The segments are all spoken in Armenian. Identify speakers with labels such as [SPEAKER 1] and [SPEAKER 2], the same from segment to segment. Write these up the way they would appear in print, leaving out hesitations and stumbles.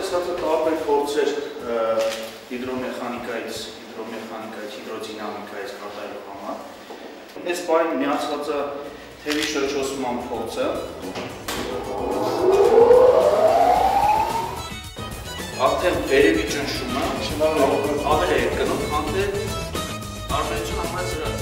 [SPEAKER 1] Ունեցածը տարբեր փորձեր հիդրոմեխանիկայից, հիդրոդինամիկայից կատարելու համար։ Այս բանը միացված է թևի շրջոցման փորձը։ Արդեն վերևի ճնշումը ավելի է կնում, քան թե տարբերությունը համար զրած է։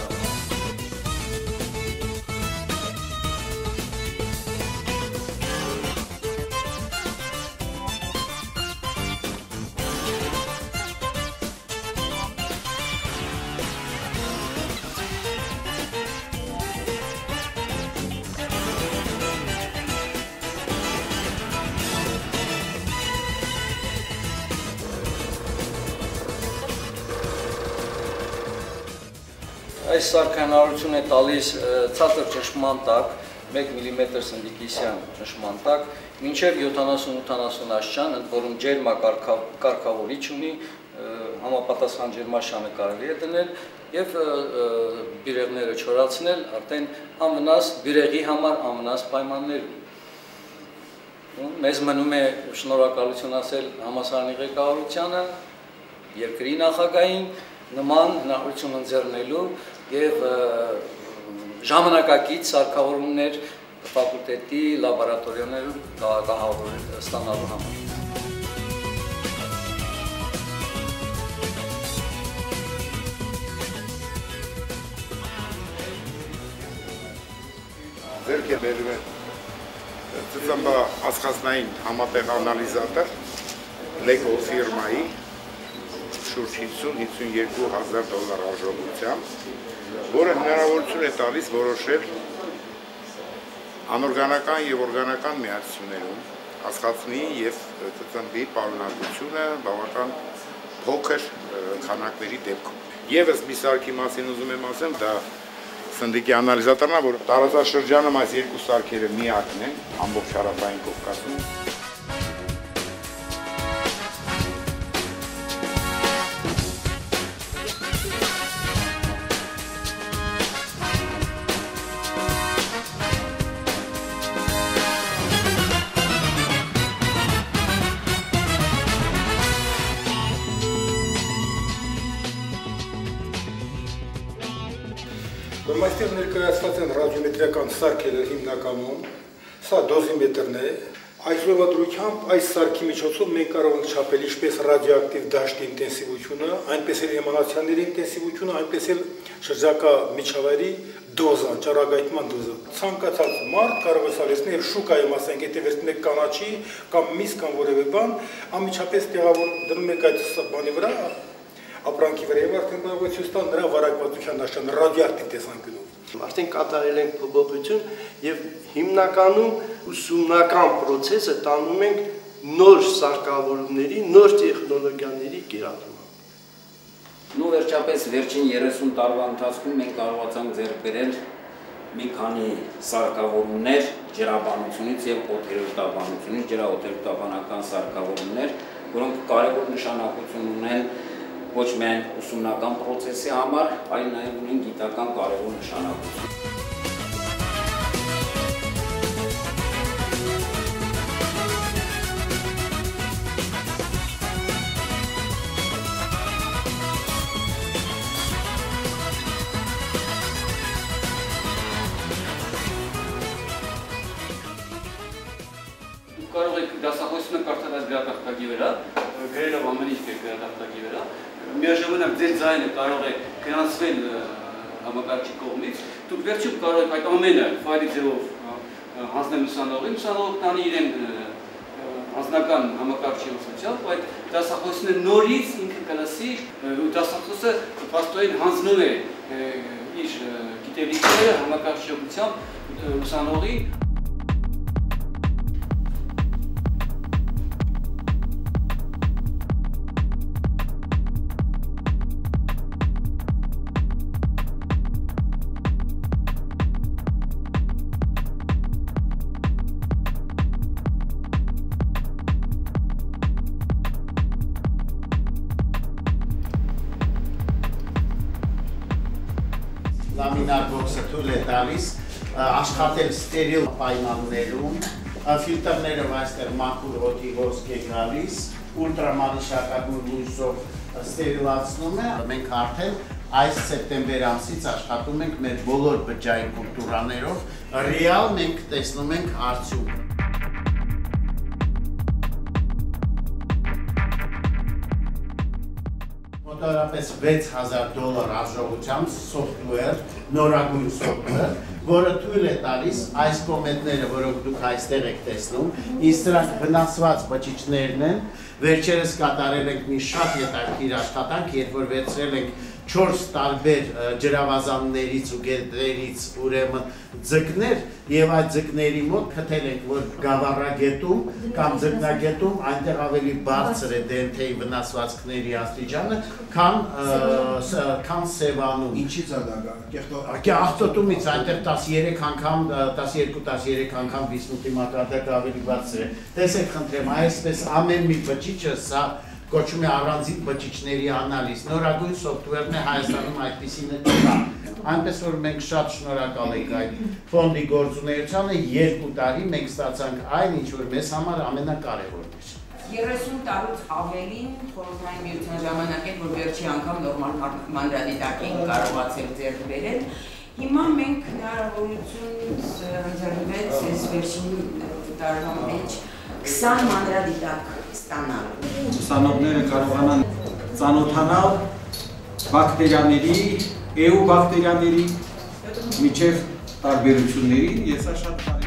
[SPEAKER 2] Այս սարքանարություն է տալիս ցածր ճնշման տակ, 1 մմ սնդիկիսյան ճնշման տակ, մինչև 70-80 աշճան, ընդ որում ջերմակարգավորիչ ունի, համապատասխան ջերմաշանը կարելի է դնել եւ բյուրեղները չորացնել արդեն անվնաս բյուրեղի համար անվնաս պայմաններում։ Մեզ մնում է շնորհակալություն ասել համալսարանի ղեկավարությանը, երկրի նախագահին նման հնարավորություն ընձեռնելու եւ ժամանակակից սարքավորումներ ֆակուլտետի լաբորատորիաներում ստանալու համար։
[SPEAKER 3] Ձերք է բերում է ծծմբա ասխազնային համատեղ անալիզատոր Lego ֆիրմայի շուրջ 50-52 $1000 արժողությամբ, որը հնարավորություն է տալիս որոշել անօրգանական եւ օրգանական միացություններում ասխազնի եւ ծծմբի պարունակությունը բավական փոքր քանակների դեպքում։ Եվս մի սարքի մասին ուզում եմ ասեմ, դա սնդիկի անալիզատորն է, որ տարածաշրջանում այս երկու սարքերը միակն են ամբողջ հարավային Կովկասում։
[SPEAKER 4] Այստեղ ներկայացված են ռադիոմետրիական սարքերը հիմնականում, սա դոզիմետրն է, այս ուղղությամբ այս սարքի միջոցով մենք կարող ենք չափել ինչպես ռադիոակտիվ դաշտի ինտենսիվությունը, այնպես էլ էմանացիաների ինտենսիվությունը, այնպես էլ շրջակա միջավայրի դոզան, ճառագայթման դոզան։ Ցանկացած մարդ կարող է սարքել շուկայում, ասենք, եթե վերցնեք կանաչի կամ միս կամ որևէ բան, անմիջապես տեղավոր դնում եք այդ բանի վրա, ապրանքի վրա եւ արդեն կարող է ցույց տալ նրա վարակվածության նշան ռադիոակտիվ տեսանկյունով։
[SPEAKER 5] Արդեն կատարել ենք փոփոխություն եւ հիմնականում ուսումնական process-ը տանում ենք նոր սարքավորումների, նոր տեխնոլոգիաների կիրառմամբ։
[SPEAKER 6] Նու վերջապես վերջին 30 տարվա ընթացքում մենք կարողացանք ձեռք բերել մի քանի սարքավորումներ ջրաբանությունից եւ օդերուտաբանությունից, ջրաօդերուտաբանական սարքավորումներ, որոնք կարևոր նշանակություն ունեն ոչ միայն ուսումնական process-ի համար, այլ նաև ունեն գիտական կարևոր նշանակություն։
[SPEAKER 7] Կարող եք դասախոսությունը կարդալ այս գրատախտակի վրա, գրելով ամեն ինչ գրատախտակի վրա, միաժամանակ ձեր ձայնը կարող է գրանցվել համակարգչի կողմից, դուք վերջում կարող եք այդ ամենը ֆայլի ձևով հանձնել ուսանողին, ուսանողը տանի իրեն անձնական համակարգչի ուսուցչությամբ, այդ դասախոսությունը նորից ինքը կլսի, դասախոսը փաստորեն հանձնում է իր գիտելիքները համակարգչությամբ ուսանողին։
[SPEAKER 8] Լամինար բոքսը թույլ է տալիս աշխատել ստերիլ պայմաններում, ֆիլտրները այստեղ մաքուր օդի ոսկ է գալիս, ուլտրամանիշակագույն լույսով ստերիլացնում է։ Մենք արդեն այս սեպտեմբեր ամսից աշխատում ենք մեր բոլոր բջջային կուլտուրաներով, ռեալ մենք տեսնում ենք արդյունքը։ Մոտավորապես $6,000 արժողությամբ software, նորագույն software, որը թույլ է տալիս այս կոմետները, որոնք դուք այստեղ եք տեսնում, իսկ դրանք վնասված բջիջներն են, վերջերս կատարել ենք մի շատ հետաքրքիր աշխատանք, երբ որ վերցրել ենք 4 տարբեր ջրավազաններից ու գետերից ուրեմն ձկներ եւ այդ ձկների մոտ գտել ենք, որ գավառագետում կամ ձկնագետում այնտեղ ավելի բարձր է DNT-ի վնասվածքների աստիճանը, քան Սևանում։
[SPEAKER 9] Ինչի՞ց է դա
[SPEAKER 8] աղտոտումից այնտեղ 13 անգամ, 12-13 անգամ վիսմուտի մակարդակը ավելի բարձր է։ Տեսեք, խնդրեմ, այսպես ամեն մի բջիջը սա կոչում է առանձին բջիջների անալիզ։ Նորագույն software-ն է Հայաստանում այդպիսին չկա։ Այնպես որ մենք շատ շնորհակալ ենք այդ ֆոնդի գործունեությանը, 2 տարի մենք ստացանք այն, ինչ որ մեզ համար ամենակարևորն էր։
[SPEAKER 10] 30 տարուց ավելին խորհրդային միության ժամանակ էր, որ վերջի անգամ նորմալ մանրադիտակին կարողացել ձեռք բերել։ Հիմա մենք հնարավորություն ընձեռնվեց այս վերջին տարվա մեջ 20 մանրադիտակ ստանալ։
[SPEAKER 11] Ուսանողները կարողանան ծանոթանալ բակտերիաների, EU բակտերիաների միջև տարբերություններին, ես շատ